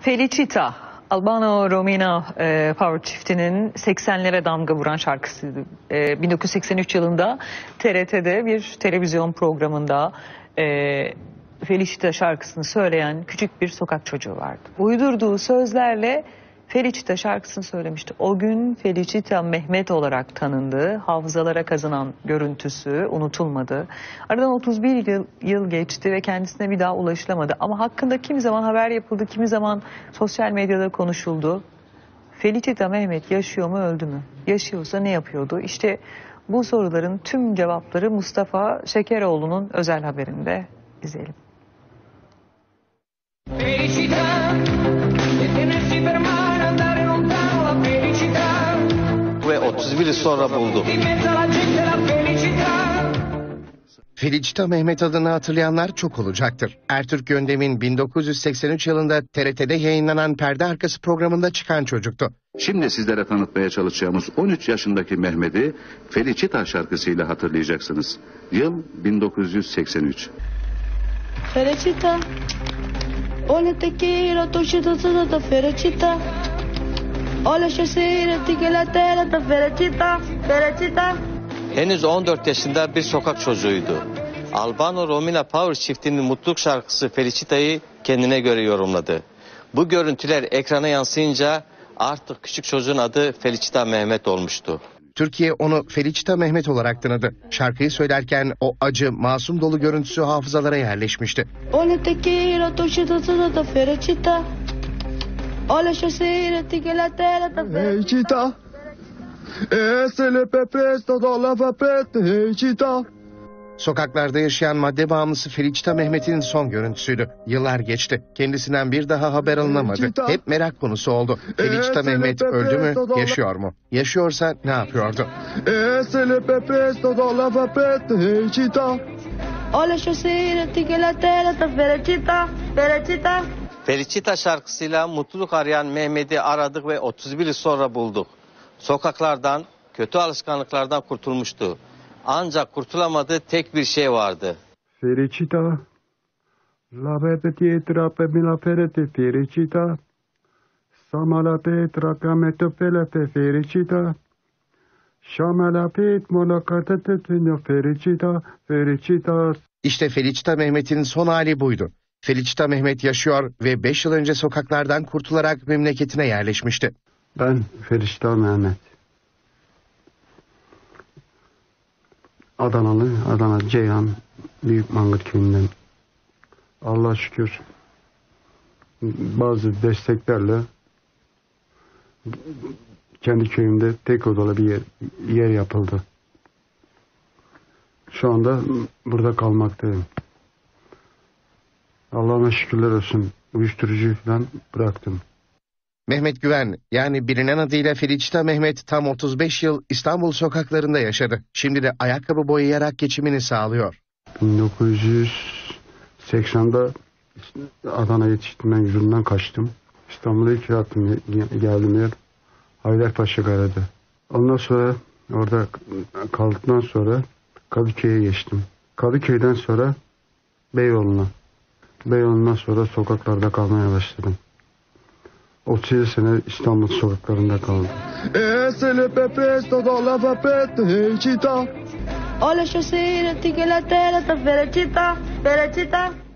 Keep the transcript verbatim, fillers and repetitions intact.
Felicita, Albano Romina e, Power çiftinin seksenlere damga vuran şarkısıydı. E, bin dokuz yüz seksen üç yılında T R T'de bir televizyon programında e, Felicita şarkısını söyleyen küçük bir sokak çocuğu vardı. Uydurduğu sözlerle Felicita şarkısını söylemişti. O gün Felicita Mehmet olarak tanındı. Hafızalara kazınan görüntüsü unutulmadı. Aradan otuz bir yıl, yıl geçti ve kendisine bir daha ulaşılamadı. Ama hakkında kimi zaman haber yapıldı, kimi zaman sosyal medyada konuşuldu. Felicita Mehmet yaşıyor mu, öldü mü? Yaşıyorsa ne yapıyordu? İşte bu soruların tüm cevapları Mustafa Şekeroğlu'nun özel haberinde. İzleyelim. Felicita, ve otuz bir yıl sonra buldu. Felicita Mehmet adını hatırlayanlar çok olacaktır. Ertürk Göndem'in bin dokuz yüz seksen üç yılında T R T'de yayınlanan Perde Arkası programında çıkan çocuktu. Şimdi sizlere tanıtmaya çalışacağımız on üç yaşındaki Mehmet'i Felicita şarkısıyla hatırlayacaksınız. Yıl bin dokuz yüz seksen üç. Felicita, ole te quiero, tu chita ta Felicita. Ole şesire tigelatera ta Felicita, Felicita. Henüz on dört yaşında bir sokak çocuğuydu. Albano Romina Power çiftinin mutluluk şarkısı Felicita'yı kendine göre yorumladı. Bu görüntüler ekrana yansıyınca artık küçük çocuğun adı Felicita Mehmet olmuştu. Türkiye onu Felicita Mehmet olarak tanıdı. Şarkıyı söylerken o acı, masum dolu görüntüsü hafızalara yerleşmişti. Ole te quiero, tu chita ta Felicita. Ole şesire tigelatera ta Felicita. Sokaklarda yaşayan madde bağımlısı Felicita Mehmet'in son görüntüsüydü. Yıllar geçti. Kendisinden bir daha haber alınamadı. Hep merak konusu oldu. Felicita Mehmet öldü mü, yaşıyor mu? Yaşıyorsa ne yapıyordu? Felicita şarkısıyla mutluluk arayan Mehmet'i aradık ve otuz bir yıl sonra bulduk. Sokaklardan, kötü alışkanlıklardan kurtulmuştu. Ancak kurtulamadığı tek bir şey vardı. Felicita, la vete pietra pe mi la ferete Felicita, sama la petra camete pelete Felicita, şama la pet mola katetetino Felicita, Felicita. İşte Felicita Mehmet'in son hali buydu. Felicita Mehmet yaşıyor ve beş yıl önce sokaklardan kurtularak memleketine yerleşmişti. Ben Felicita Mehmet. Adanalı, Adana Ceyhan Büyük Mangır köyünden. Allah şükür bazı desteklerle kendi köyümde tek odalı bir yer, yer yapıldı. Şu anda burada kalmaktayım. Allah'ıma şükürler olsun. Uyuşturucu falan bıraktım. Mehmet Güven, yani bilinen adıyla Felicita Mehmet tam otuz beş yıl İstanbul sokaklarında yaşadı. Şimdi de ayakkabı boyayarak geçimini sağlıyor. bin dokuz yüz seksende Adana yetiştirme yüzünden kaçtım. İstanbul'a ilk hayatım geldim yer Haydarpaşa Gara'da. Ondan sonra orada kaldıktan sonra Kadıköy'e geçtim. Kadıköy'den sonra Beyoğlu'na. Beyoğlu'ndan sonra sokaklarda kalmaya başladım. otuz yedi sene İstanbul sokaklarında kaldım. Ole şesire tigelatera ta Felicita, Felicita.